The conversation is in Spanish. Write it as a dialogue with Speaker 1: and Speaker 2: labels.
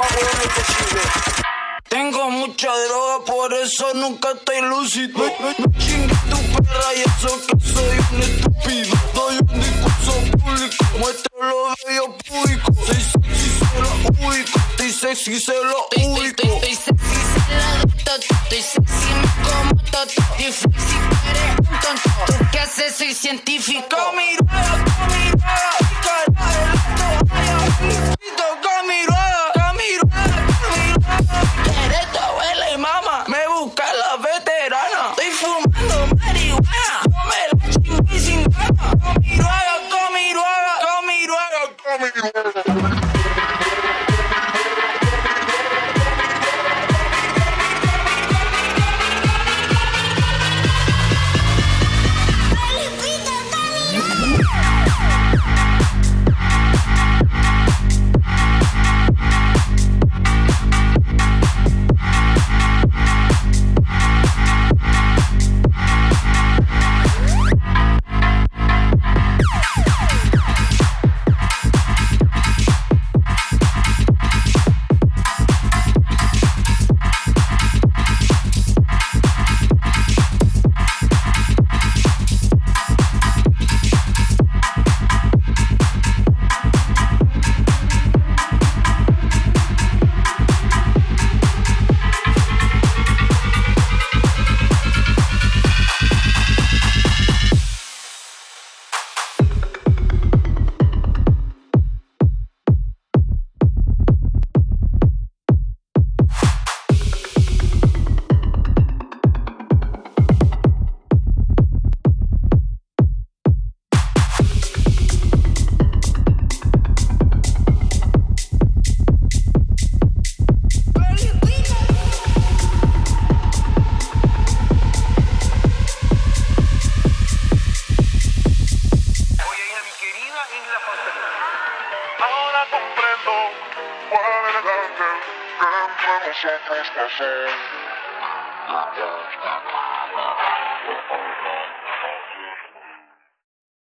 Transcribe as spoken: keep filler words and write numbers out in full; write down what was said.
Speaker 1: huevo que sigue. Tengo mucha droga, por eso nunca estoy lúcido. Me, me, me chingue tu perra y eso que soy un estúpido. Doy un discurso público, muestro lo bello público. Soy sexy, se lo ubico. Estoy sexy, se lo ubico.
Speaker 2: Estoy sexy, se la doy toto. Estoy sexy, me como toto. Y flexi, eres un tonto. ¿Tú qué haces? Soy científico.
Speaker 1: Con mi rueda, con mi rueda, y cara de la toalla. Con mi rueda, con mi rueda, con mi rueda. Quieres tu abuela y mamá, me busca la veterana. Estoy fumando marihuana, no me la chingo y sin gana. Con mi rueda, con mi rueda, con mi rueda, con mi rueda.
Speaker 3: Ahora comprendo cuál es el ángel que entre nosotros pasó.